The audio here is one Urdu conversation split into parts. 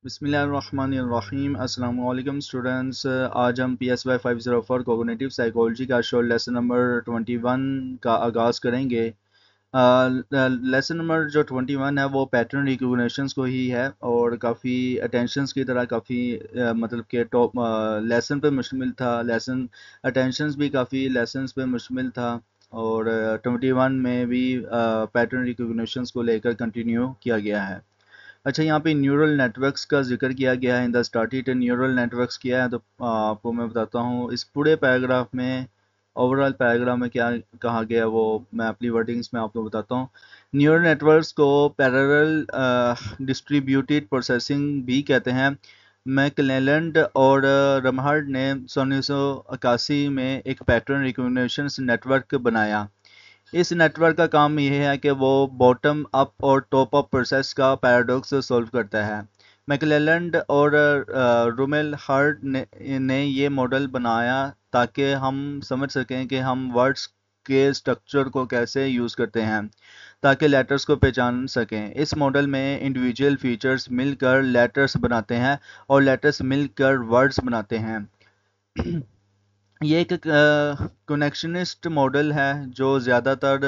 बिस्मिल्लाहिर्रहमानिर्रहीम। अस्सलाम वालेकुम स्टूडेंट्स। आज हम PSY504 कोग्निटिव साइकोलॉजी का शोर लेसन नंबर 21 का आगाज़ करेंगे। लेसन नंबर जो 21 है वो पैटर्न रिकॉग्निशंस को ही है और काफ़ी अटेंशंस की तरह काफ़ी मतलब कि टॉप लेसन पे मुश्तमिल था। लेसन अटेंशंस भी काफ़ी लेसन्स पे मुश्तमिल था और 21 में भी पैटर्न रिकॉग्निशंस को लेकर कंटिन्यू किया गया है। अच्छा, यहाँ पे न्यूरल नेटवर्क्स का जिक्र किया गया है। In the started neural networks किया है, तो आपको मैं बताता हूँ इस पूरे पैराग्राफ में, ओवरऑल पैराग्राफ में क्या कहा गया वो मैं अपनी वर्डिंग्स में आपको बताता हूँ। न्यूरल नेटवर्क्स को पैरेलल डिस्ट्रीब्यूटेड प्रोसेसिंग भी कहते हैं। मैकलेलैंड और रमहर्ड ने 1981 में एक पैटर्न रिकॉग्निशन नेटवर्क बनाया। इस नेटवर्क का काम यह है कि वो बॉटम अप और टॉप अप प्रोसेस का पैराडॉक्स सॉल्व करता है। मैकलेलैंड और रूमेल हार्ट ने ये मॉडल बनाया ताकि हम समझ सकें कि हम वर्ड्स के स्ट्रक्चर को कैसे यूज़ करते हैं ताकि लेटर्स को पहचान सकें। इस मॉडल में इंडिविजुअल फीचर्स मिलकर लेटर्स बनाते हैं और लेटर्स मिलकर वर्ड्स बनाते हैं। ये एक कनेक्शनिस्ट मॉडल है जो ज़्यादातर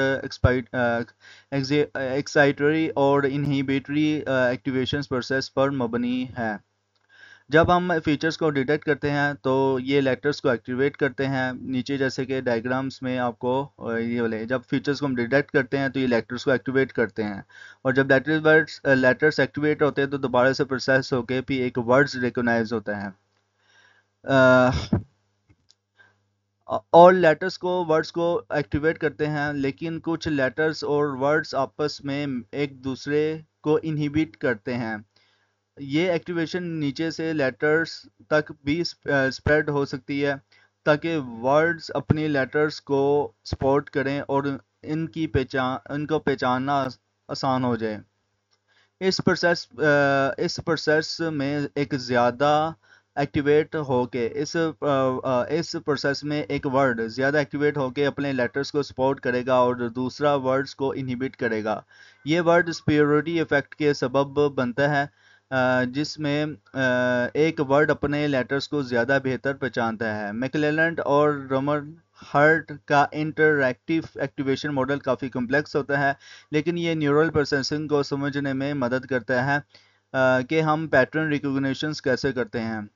एक्साइटरी और इनहिबिटरी एक्टिवेशंस प्रोसेस पर मबनी है। जब हम फीचर्स को डिटेक्ट करते हैं तो ये लेटर्स को एक्टिवेट करते हैं। नीचे जैसे कि डायग्राम्स में आपको ये वाले जब फीचर्स को हम डिटेक्ट करते हैं तो ये लेटर्स को एक्टिवेट करते हैं और जब लेटर्स एक्टिवेट होते हैं तो दोबारा से प्रोसेस होकर भी एक वर्ड्स रिकॉग्नाइज होता है। और लेटर्स को वर्ड्स को एक्टिवेट करते हैं, लेकिन कुछ लेटर्स और वर्ड्स आपस में एक दूसरे को इनहिबिट करते हैं। ये एक्टिवेशन नीचे से लेटर्स तक भी स्प्रेड हो सकती है ताकि वर्ड्स अपनी लेटर्स को सपोर्ट करें और इनको पहचानना आसान हो जाए। इस प्रोसेस में एक ज़्यादा एक्टिवेट होके इस प्रोसेस में एक वर्ड ज़्यादा एक्टिवेट होके अपने लेटर्स को सपोर्ट करेगा और दूसरा वर्ड्स को इनहिबिट करेगा। ये वर्ड स्पेरियोरिटी इफेक्ट के सबब बनता है जिसमें एक वर्ड अपने लेटर्स को ज़्यादा बेहतर पहचानता है। मैकलेलैंड और रमर हर्ट का इंटरैक्टिव एक्टिवेशन मॉडल काफ़ी कॉम्प्लेक्स होता है, लेकिन ये न्यूरल प्रोसेसिंग को समझने में मदद करता है कि हम पैटर्न रिकॉग्निशंस कैसे करते हैं।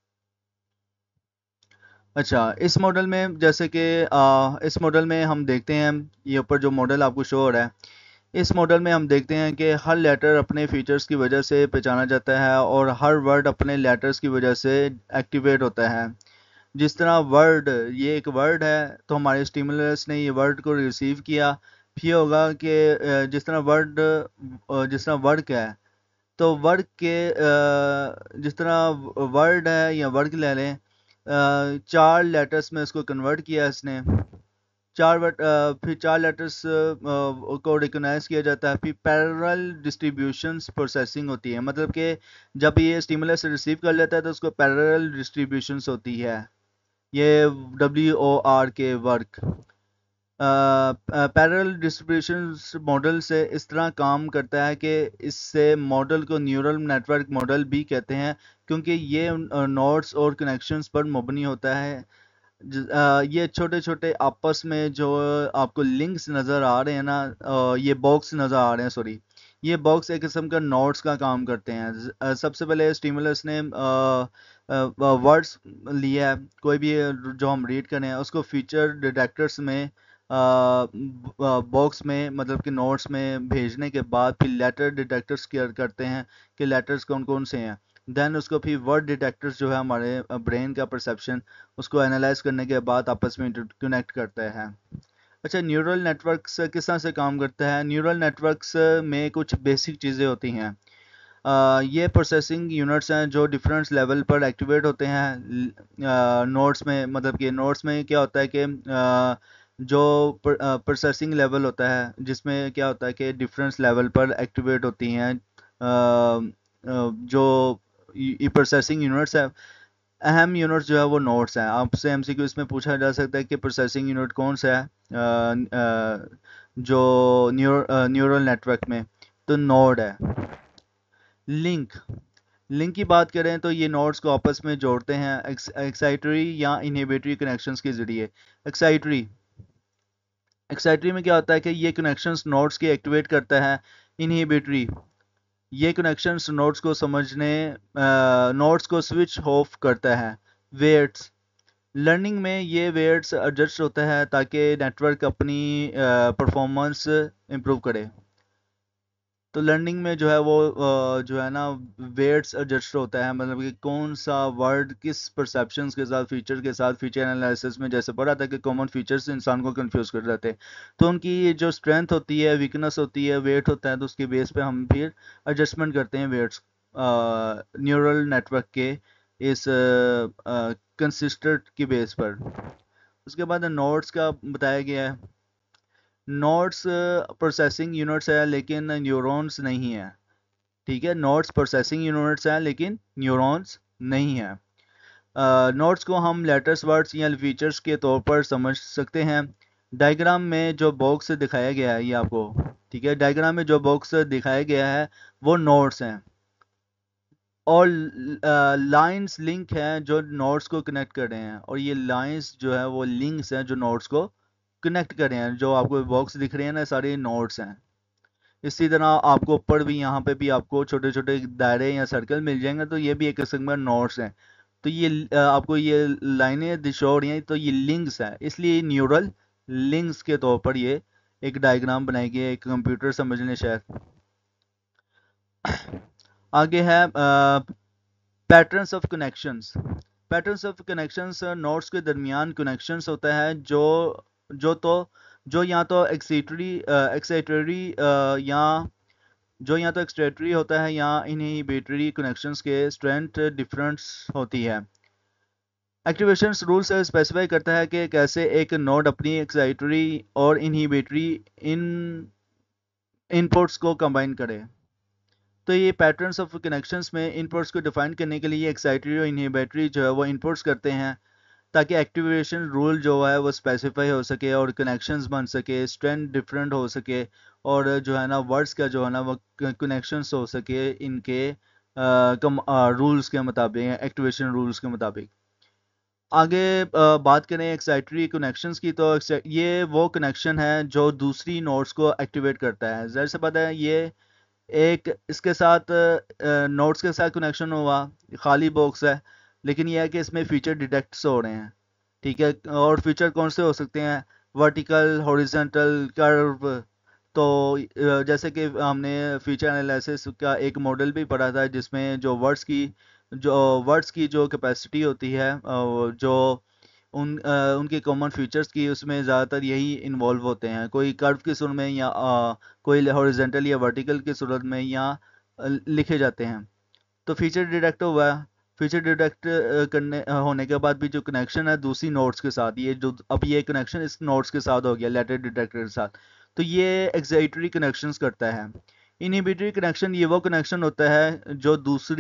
अच्छा, इस मॉडल में जैसे कि इस मॉडल में हम देखते हैं, ये ऊपर जो मॉडल आपको शो हो रहा है, इस मॉडल में हम देखते हैं कि हर लेटर अपने फीचर्स की वजह से पहचाना जाता है और हर वर्ड अपने लेटर्स की वजह से एक्टिवेट होता है। जिस तरह वर्ड, ये एक वर्ड है तो हमारे स्टिमुलस ने ये वर्ड को रिसीव किया। फिर होगा कि जिस तरह वर्ड क्या है, तो वर्ड के जिस तरह वर्ड है या वर्ड ले लें, 4 लेटर्स में इसको कन्वर्ट किया इसने। फिर 4 लेटर्स को रिकॉग्नाइज किया जाता है। फिर पैरेलल डिस्ट्रीब्यूशंस प्रोसेसिंग होती है, मतलब कि जब ये स्टिमुलस रिसीव कर लेता है तो उसको पैरेलल डिस्ट्रीब्यूशंस होती है। ये WOR के वर्क पैरेलल डिस्ट्रीब्यूशन मॉडल से इस तरह काम करता है कि इससे मॉडल को न्यूरल नेटवर्क मॉडल भी कहते हैं क्योंकि ये नोड्स और कनेक्शंस पर मबनी होता है। ये छोटे छोटे आपस में जो आपको लिंक्स नज़र आ रहे हैं ना, ये बॉक्स नज़र आ रहे हैं, सॉरी, ये बॉक्स एक किस्म का नोड्स का काम करते हैं। सबसे पहले स्टिमुलस ने वर्ड्स लिया है, कोई भी जो हम रीड करें उसको फीचर डिटेक्टर्स में बॉक्स में मतलब कि नोट्स में भेजने के बाद फिर लेटर डिटेक्टर्स केयर करते हैं कि लेटर्स कौन कौन से हैं। देन उसको फिर वर्ड डिटेक्टर्स जो है हमारे ब्रेन का परसेप्शन, उसको एनालाइज करने के बाद आपस में कनेक्ट करता है। अच्छा, न्यूरल नेटवर्क्स किस तरह से काम करता है? न्यूरल नेटवर्क्स में कुछ बेसिक चीज़ें होती हैं। ये प्रोसेसिंग यूनिट्स हैं जो डिफरेंट लेवल पर एक्टिवेट होते हैं। नोड्स में, मतलब कि नोड्स में क्या होता है कि जो प्रोसेसिंग लेवल होता है जिसमें क्या होता है कि डिफरेंट लेवल पर एक्टिवेट होती हैं जो ये प्रोसेसिंग यूनिट्स है। अहम यूनिट्स जो है वो नोड्स हैं। आपसे एमसीक्यू इसमें पूछा जा सकता है कि प्रोसेसिंग यूनिट कौन सा है जो न्यूरल नेटवर्क में, तो नोड है। लिंक لنک کی بات کریں تو یہ نوڈز کو آپس میں جوڑتے ہیں ایکسائٹری یا انہیبیٹری کنیکشنز کے ذریعے. ایکسائٹری میں کیا ہوتا ہے کہ یہ کنیکشنز نوڈز کے ایکٹیویٹ کرتا ہے. انہیبیٹری یہ کنیکشنز نوڈز کو نوڈز کو سوئچ آف کرتا ہے. ویٹس لرننگ میں یہ ویٹس ایڈجسٹ ہوتا ہے تاکہ نیٹ ورک اپنی پرفارمنس امپروو کرے. تو لرننگ میں جو ہے وہ جو ہے نا ویٹس ایڈجسٹ ہوتا ہے, مطلب کہ کون سا ورڈ کس پرسیپشنز کے ساتھ فیچر فیچر انالیسس میں جیسے پڑھا تھا کہ کامن فیچرز انسان کو کنفیوز کر جاتے ہیں, تو ان کی جو اسٹرینتھ ہوتی ہے, ویکنس ہوتی ہے, ویٹ ہوتا ہے, تو اس کے بیس پہ ہم پھر ایڈجسٹمنٹ کرتے ہیں ویٹس نیورل نیٹ ورک کے اس کنسسٹنٹ کی بیس پر. اس کے بعد نوڈز کا بتایا گیا ہے. نوڈز پروسیسنگ یونٹس ہے لیکن نیورونز نہیں ہے. ٹھیک ہے, نوڈز پروسیسنگ یونٹس ہیں لیکن نیورونز نہیں ہیں. نوڈز کو ہم لیٹرز ورڈز یا فیچرز کے طور پر سمجھ سکتے ہیں. ڈائیگرام میں جو باکس دکھایا گیا ہے یہ آپ کو, ٹھیک ہے, ڈائیگرام میں جو باکس دکھایا گیا ہے وہ نوڈز ہیں, اور لائنز لنک ہیں جو نوڈز کو کنیکٹ کر رہے ہیں, اور یہ لائنز جو ہے وہ لنکس ہیں جو نوڈز کو کنیکٹ کر رہے ہیں. جو آپ کو باکس دکھ رہے ہیں نا, سارے نوڈز ہیں. اسی طرح آپ کو اوپر بھی یہاں پہ بھی آپ کو چھوٹے چھوٹے دائرے یا سرکل مل جائیں گے, تو یہ بھی ایک قسم میں نوڈز ہیں. تو یہ آپ کو یہ لائنیں دکھا رہی ہیں, تو یہ لنکس ہیں, اس لیے نیورل لنکس کے طور پر یہ ایک ڈائیگرام بنائی گئی ہے, ایک کمپیوٹر سمجھ لیں شاید. آگے ہے patterns of connections. Patterns of connections nodes کے درمیان کنیکشنز ہوتا ہے جو یا تو ایکسائٹری ہوتا ہے یا انہیبیٹری کنیکشنز کے اسٹرینتھ ڈفرنس ہوتی ہے. ایکٹیویشنز رولز اسپیسیفائی کرتا ہے کہ کیسے ایک نوڈ اپنی ایکسائٹری اور انہیبیٹری ان پٹس کو کمبائن کرے. تو یہ پیٹرنس آف کنیکشنز میں ان پٹس کو ڈیفائن کرنے کے لیے ایکسائٹری اور انہیبیٹری جو ہے وہ ان پٹس کرتے ہیں تاکہ ایکٹیویشن رول جو ہے وہ اسپیسیفائی ہو سکے اور کنیکشنز بن سکے, اسٹرینتھ ڈفرینٹ ہو سکے, اور جو ہے نا ورڈز کا جو ہے نا وہ کنیکشنز ہو سکے ان کے رولز کے مطابق, ایکٹیویشن رولز کے مطابق. آگے بات کریں ایکسائٹری کنیکشنز کی, تو یہ وہ کنیکشن ہے جو دوسری نوڈز کو ایکٹیویٹ کرتا ہے. ظاہر سی بات ہے یہ ایک اس کے ساتھ نوڈز کے ساتھ کنیکشن ہوا, خالی باکس ہے, لیکن یہ ہے کہ اس میں فیچر ڈیٹیکٹس ہو رہے ہیں. ٹھیک ہے, اور فیچر کون سے ہو سکتے ہیں؟ ورٹیکل, ہاریزونٹل, کرو. تو جیسے کہ ہم نے فیچر انالیسس کا ایک ماڈل بھی پڑھا تھا جس میں جو ورڈز کی جو کیپیسٹی ہوتی ہے, جو ان کے کامن فیچرز کی, اس میں زیادہ تر یہی انوالو ہوتے ہیں, کوئی کرو کی صورت میں یا کوئی ہاریزونٹل یا ورٹیکل کی صورت میں یا لکھے جاتے ہیں. تو فیچر ڈیٹیکٹ ہوا ہے. فیچر ڈیٹیکٹ ہونے کے بعد بھی جو کنیکشن ہے دوسری نوڈز کے ساتھ, اب یہ کنیکشن اس نوڈز کے ساتھ ہو گیا, لیٹر ڈیٹیکٹر کے ساتھ, تو یہ ایکسائٹری کنیکشنز کرتا ہے. انہیبیٹری کنیکشن یہ وہ کنیکشن ہوتا ہے جو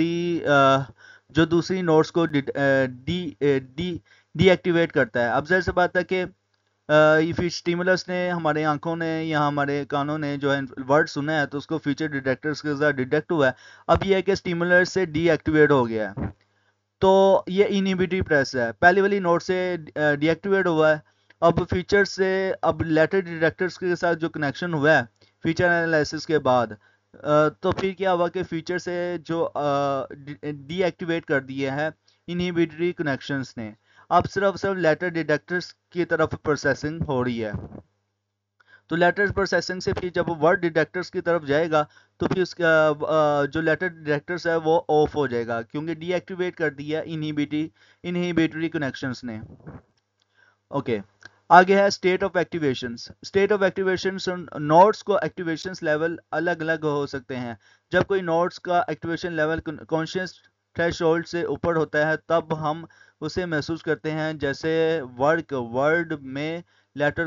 دوسری نوڈز کو ڈی ایکٹیویٹ کرتا ہے. اب ظاہر سی بات ہے کہ اسٹیمولس نے, ہمارے آنکھوں نے یا ہمارے کانوں نے جو ہے ورڈ سنا ہے, تو اس کو فیچر ڈیٹیکٹرز کے ساتھ ڈیٹیکٹ ہوا ہے. اب یہ ہے کہ اسٹیمولس سے ڈی ایکٹیویٹ ہو گیا ہے, تو یہ انہیبیٹری پریس ہے. پہلی والی نوڈ سے ڈی ایکٹیویٹ ہوا ہے, اب فیچر سے, اب لیٹر ڈیٹیکٹرز کے ساتھ جو کنیکشن ہوا ہے فیچر انالیسس کے بعد, تو پھر کیا ہوا کہ فیچر سے جو ڈی ایکٹیویٹ کر دیا ہے انہیبیٹری کنیکشنز نے. اب صرف لیٹر ڈیٹیکٹرز کی طرف پروسیسنگ ہو رہی ہے. تو لیٹر پروسیسنگ سے پھر جب ورڈ ڈیٹیکٹرز کی طرف جائے گا تو پھر اس کا جو لیٹر ڈیٹیکٹرز ہے وہ آف ہو جائے گا, کیونکہ ڈی ایکٹیویٹ کر دیا انہیبیٹری کنیکشنز نے. اوکے, آگے ہے state of activations. State of activations nodes کو ایکٹیویشنز لیول الگ الگ ہو سکتے ہیں. جب کوئی نوڈز کا activation level conscious threshold سے اوپر ہوتا ہے تب ہم اسے محسوس کرتے ہیں, جیسے ورڈ میں لیٹر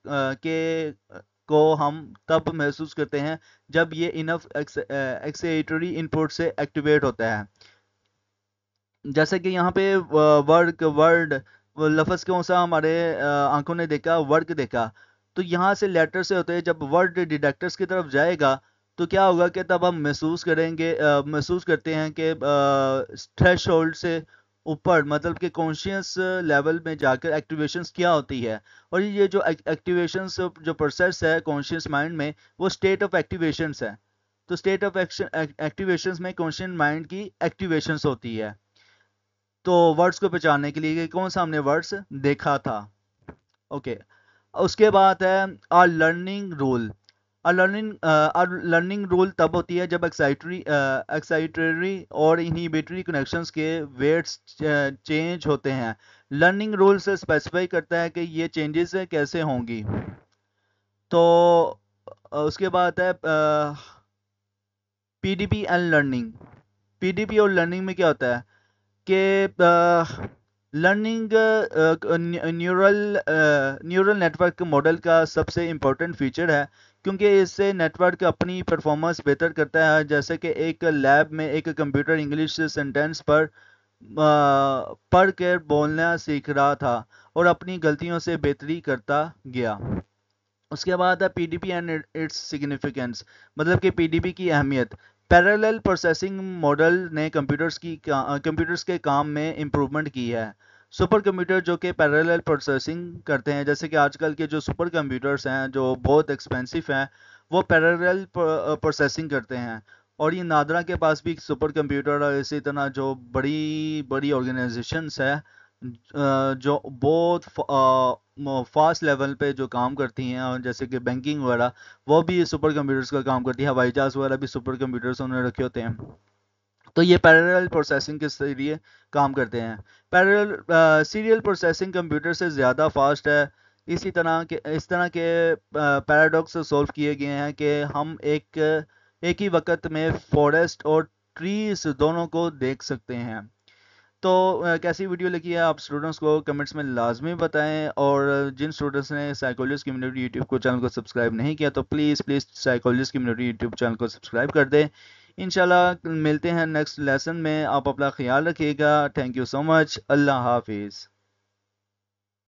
کو ہم تب محسوس کرتے ہیں جب یہ انف ایکسائٹری ان پٹ سے ایکٹیویٹ ہوتا ہے. جیسے کہ یہاں پہ ورڈ لفظ کون سا ہمارے آنکھوں نے دیکھا, ورڈ دیکھا, تو یہاں سے لیٹر سے ہوتے ہیں. جب ورڈ ڈیٹیکٹرز کی طرف جائے گا تو کیا ہوگا کہ تب ہم محسوس کرتے ہیں کہ تھریش ہولڈ سے اوپر مطلب کہ کانشیس لیول میں جا کر ایکٹیویشنز کیا ہوتی ہے. اور یہ جو ایکٹیویشنز جو پروسیس ہے کانشیس مائنڈ میں وہ اسٹیٹ آف ایکٹیویشنز ہے. تو اسٹیٹ آف ایکٹیویشنز میں کانشیس مائنڈ کی ایکٹیویشنز ہوتی ہے. تو ورڈز کو پہچاننے کے لیے کون سا ہم نے ورڈز دیکھا تھا. اوکے اس کے بعد ہے لرننگ رول. لرننگ رول تب ہوتی ہے جب ایکسائٹری اور انہیبیٹری کنیکشنز کے ویٹس چینج ہوتے ہیں. لرننگ رول سے اسپیسیفائی کرتا ہے کہ یہ چینجز کیسے ہوں گی. تو اس کے بعد ہے P D P and learning. P D P اور لرننگ میں کیا ہوتا ہے کہ لرننگ نیورل نیٹورک ماڈل کا سب سے امپورٹنٹ فیچر ہے کیونکہ اس سے نیٹ ورک اپنی پرفارمنس بہتر کرتا ہے. جیسے کہ ایک لیب میں ایک کمپیوٹر انگلش سینٹینس پر پڑھ کر بولنا سیکھ رہا تھا اور اپنی غلطیوں سے بہتری کرتا گیا. اس کے بعد ہے P D P and its significance مطلب کہ پی ڈی پی کی اہمیت. پیرالل پروسیسنگ ماڈل نے کمپیوٹرز کے کام میں امپرومنٹ کی ہے. سپر کمپیوٹر جو کہ پیرالل پروسیسنگ کرتے ہیں جیسے کہ آج کل کے جو سپر کمپیوٹرز ہیں جو بہت ایکسپینسو ہیں وہ پیرالل پروسیسنگ کرتے ہیں. اور یہ نادرا کے پاس بھی سپر کمپیوٹر اور اسی طرح جو بڑی بڑی آرگنائزیشنز ہیں جو بہت فاسٹ لیول پہ جو کام کرتی ہیں اور جیسے کہ بینکنگ وغیرہ وہ بھی سپر کمپیوٹرز کا کام کرتی ہے. ہوائی جہاز وغیرہ بھی سپر کمپیوٹرز انہوں نے رکھے ہوتے ہیں. تو یہ پیرالل پروسیسنگ کے ذریعے کام کرتے ہیں. سیریل پروسیسنگ کمپیوٹر سے زیادہ فاسٹ ہے. اس طرح کے پیراڈاکس سولو کیے گئے ہیں کہ ہم ایک ہی وقت میں فارسٹ اور ٹریز دونوں کو دیکھ سکتے ہیں. تو کیسی ویڈیو لگی ہے آپ اسٹوڈنٹس کو کمنٹس میں لازمی بتائیں. اور جن اسٹوڈنٹس نے سائیکولوجسٹ کمیونٹی یوٹیوب کو چینل کو سبسکرائب نہیں کیا تو please psychologist community YouTube channel کو سبسکرائب کر دیں. انشاءاللہ ملتے ہیں نیکسٹ لیسن میں. آپ اپنا خیال رکھیے گا. تھینک یو سو مچ. اللہ حافظ.